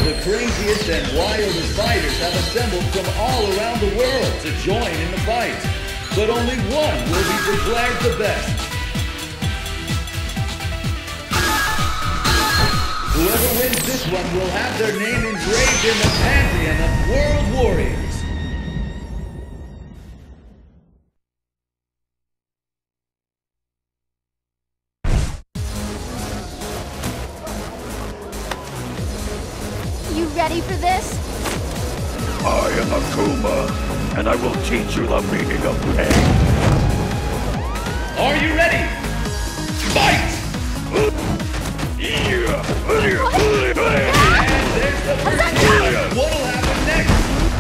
the craziest and wildest fighters have assembled from all around the world to join in the fight. But only one will be declared the best. Whoever wins this one will have their name engraved in the pantheon of World Warriors. You ready for this? I am Akuma, and I will teach you the meaning of pain. Are you ready? Fight! And there's the first one. What'll happen next?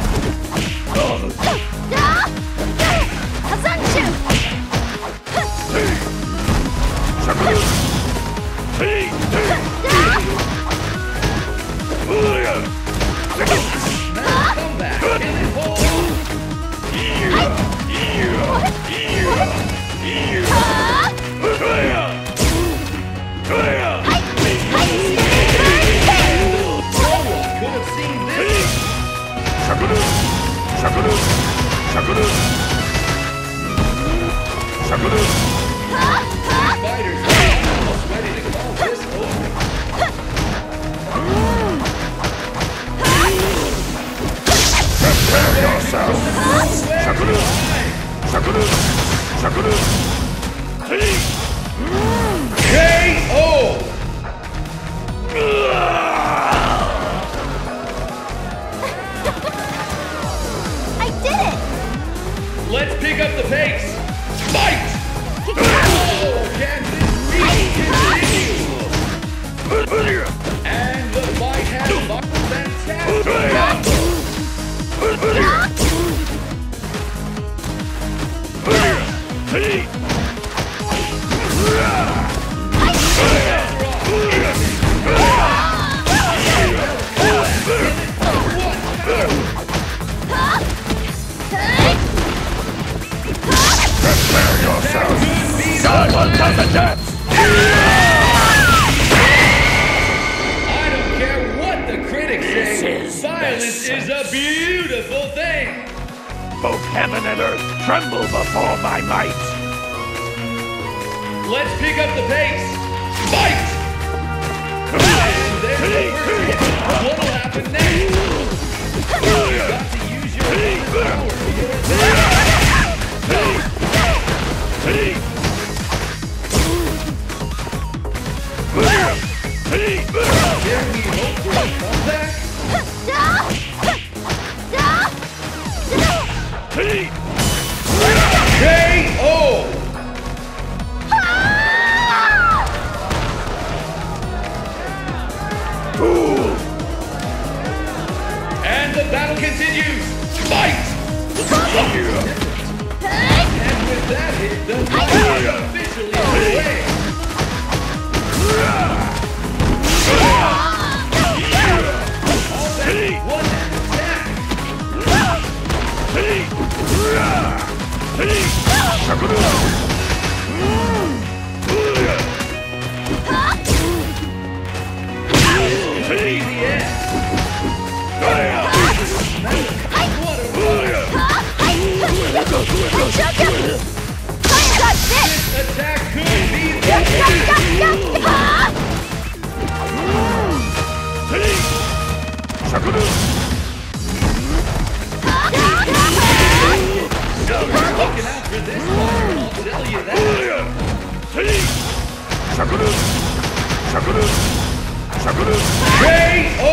Hazanshu! Now come back and then hold could have seen this. Fighters are almost ready to call this over. Prepare yourself! KO! I did it! Let's pick up the pace. Fight! Oh, can this beat continue? And the fight has fantastic. Prepare yourself! Someone does the dance! I don't care what the critics say. Violence is a beautiful thing. Both heaven and earth tremble before my might! Let's pick up the pace. Fight! And there's the first hit. What'll happen next? You've got to use your power for your advantage. Dare we hope for a comeback? KO! And the battle continues. Fight! And with that hit, the fight is officially underway. One attack. This attack could be the looking out for this one, I'll tell you that. KO!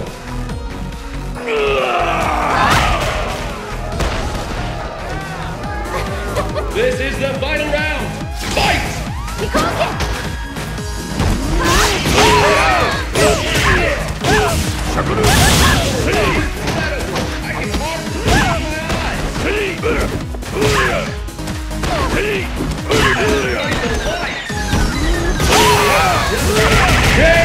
This is the final round. Fight! I can hardly believe my eyes. KO!